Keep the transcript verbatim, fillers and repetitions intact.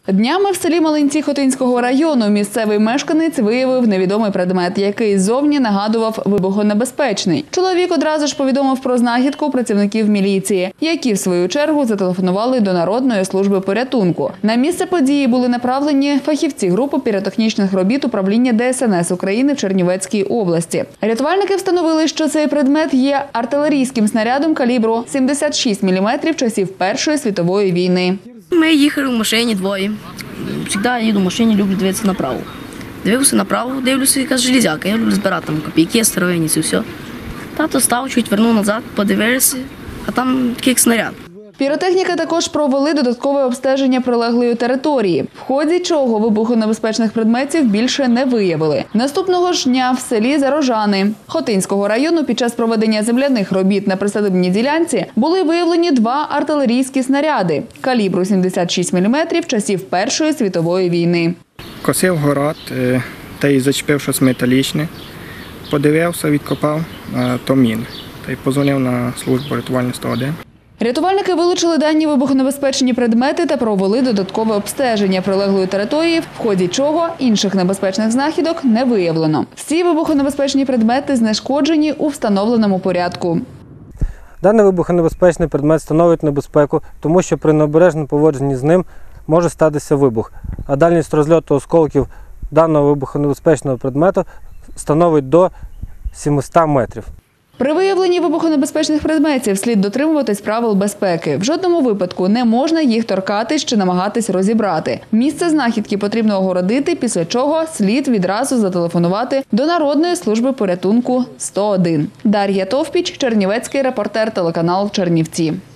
Днями в селі Малинці Хотинського району місцевий мешканець виявив невідомий предмет, який ззовні нагадував вибухонебезпечний. Чоловік одразу ж повідомив про знахідку працівників міліції, які в свою чергу зателефонували до Народної служби порятунку. На місце події були направлені фахівці групи піротехнічних робіт управління Де Ес Ен Ес України в Чернівецькій області. Рятувальники встановили, що цей предмет є артилерійським снарядом калібру сімдесят шість міліметрів часів Першої світової війни. Ми їхали в машині двоє. Завжди їду в машині, люблю дивитися направо. Дивився направо, дивлюся, якась железяка. Я люблю збирати там копійки, старовинні, це все. Тато став, чуть вернув назад, подивився, а там такий снаряд. Піротехніки також провели додаткове обстеження прилеглої території, в ході чого вибухонебезпечних предметів більше не виявили. Наступного ж дня в селі Зарожани Хотинського району під час проведення земляних робіт на присадибній ділянці були виявлені два артилерійські снаряди калібру сімдесят шість міліметрів часів Першої світової війни. Косив город, та й зачепив щось металічне, подивився, відкопав, то міни. Та й позвонив на службу рятувальної сто один. Рятувальники вилучили дані вибухонебезпечні предмети та провели додаткове обстеження прилеглої території, в ході чого інших небезпечних знахідок не виявлено. Всі вибухонебезпечні предмети знешкоджені у встановленому порядку. Даний вибухонебезпечний предмет становить небезпеку, тому що при необережному поводженні з ним може статися вибух, а дальність розльоту осколків даного вибухонебезпечного предмету становить до сімсот метрів. При виявленні вибухонебезпечних предметів слід дотримуватись правил безпеки. В жодному випадку не можна їх торкатись чи намагатись розібрати. Місце знахідки потрібно огородити, після чого слід відразу зателефонувати до Народної служби порятунку сто один. Дар'я Товпіч, Чернівецький репортер, телеканал Чернівці.